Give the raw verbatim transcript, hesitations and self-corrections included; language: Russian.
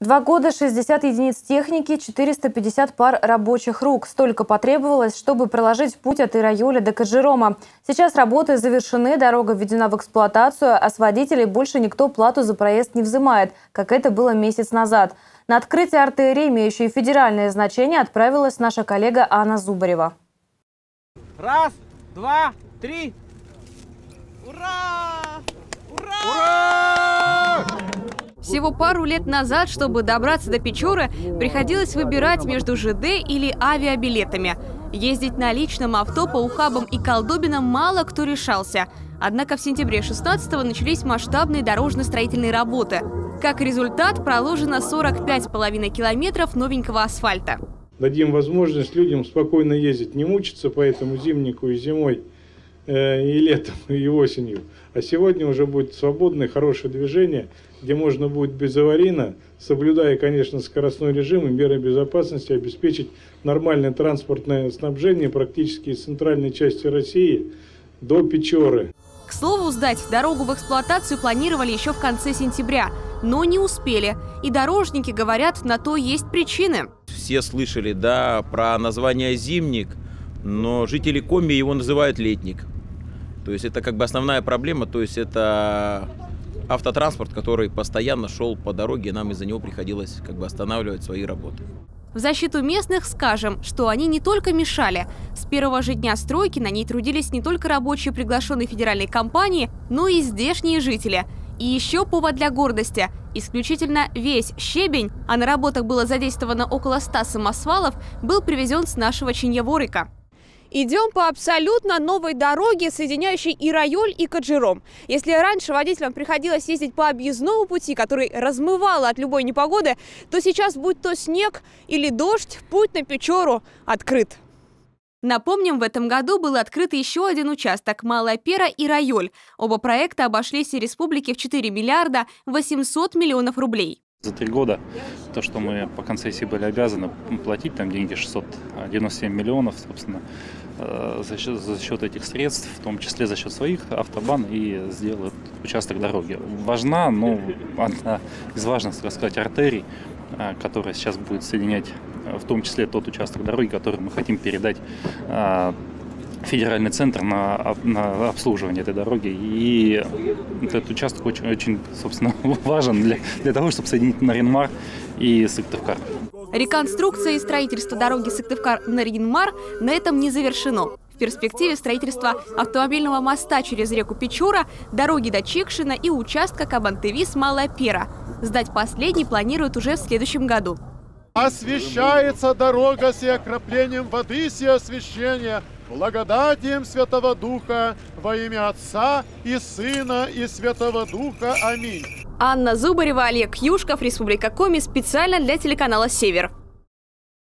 Два года, шестьдесят единиц техники, четыреста пятьдесят пар рабочих рук. Столько потребовалось, чтобы проложить путь от Ирайоля до Каджирома. Сейчас работы завершены, дорога введена в эксплуатацию, а с водителей больше никто плату за проезд не взимает, как это было месяц назад. На открытие артерии, имеющей федеральное значение, отправилась наша коллега Анна Зубарева. Раз, два, три. Ура! Ура! Ура! Всего пару лет назад, чтобы добраться до Печоры, приходилось выбирать между ЖД или авиабилетами. Ездить на личном авто по ухабам и колдобинам мало кто решался. Однако в сентябре шестнадцатого начались масштабные дорожно-строительные работы. Как результат, проложено сорок пять с половиной километров новенького асфальта. Дадим возможность людям спокойно ездить, не мучиться по этому зимнику и зимой, э, и летом, и осенью. А сегодня уже будет свободное, хорошее движение, где можно будет безаварийно, соблюдая, конечно, скоростной режим и меры безопасности, обеспечить нормальное транспортное снабжение практически из центральной части России до Печоры. К слову, сдать дорогу в эксплуатацию планировали еще в конце сентября, но не успели. И дорожники говорят, на то есть причины. Все слышали, да, про название «Зимник», но жители Коми его называют «Летник». То есть это как бы основная проблема, то есть это автотранспорт, который постоянно шел по дороге, нам из-за него приходилось как бы останавливать свои работы. В защиту местных скажем, что они не только мешали. С первого же дня стройки на ней трудились не только рабочие приглашенной федеральной компании, но и здешние жители. И еще повод для гордости. Исключительно весь щебень, а на работах было задействовано около ста самосвалов, был привезен с нашего Чиньяворика. Идем по абсолютно новой дороге, соединяющей Ирайоль и Каджиром. Если раньше водителям приходилось ездить по объездному пути, который размывало от любой непогоды, то сейчас, будь то снег или дождь, путь на Печору открыт. Напомним, в этом году был открыт еще один участок – Малая Пера-Ирайоль. Оба проекта обошлись республике в четыре миллиарда восемьсот миллионов рублей. За три года то, что мы по концессии были обязаны платить, там деньги шестьсот девяносто семь миллионов, собственно, за счет, за счет этих средств, в том числе за счет своих, автобан и сделает участок дороги. Важна, но одна из важных, так сказать, артерий, которая сейчас будет соединять, в том числе тот участок дороги, который мы хотим передать федеральный центр на, на обслуживание этой дороги. И этот участок очень, очень собственно, важен для, для того, чтобы соединить Нарьян-Мар и Сыктывкар. Реконструкция и строительство дороги Сыктывкар-Нарьян-Мар на этом не завершено. В перспективе строительства автомобильного моста через реку Печора, дороги до Чикшина и участка Кабан-Тевис-Малая Пера. Сдать последний планируют уже в следующем году. Освящается дорога сия окроплением воды сия освящения, благодатием Святого Духа, во имя Отца и Сына и Святого Духа. Аминь. Анна Зубарева, Олег Юшков, Республика Коми, специально для телеканала «Север».